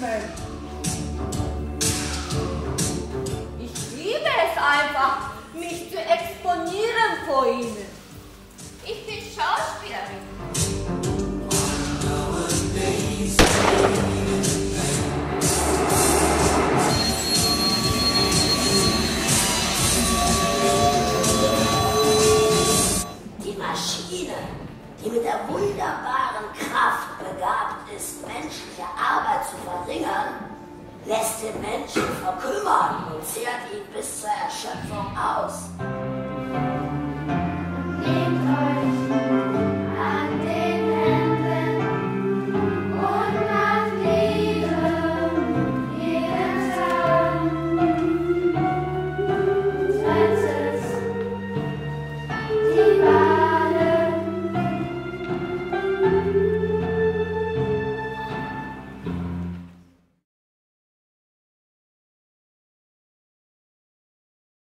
widmen. Ich liebe es einfach, mich zu exponieren vor ihnen. Ich bin Schauspielerin. Die Maschine, die mit der wunderbaren Kraft begabt ist, menschliche Arbeit zu verringern, lässt den Menschen verkümmern und zehrt ihn bis zur Erschöpfung aus.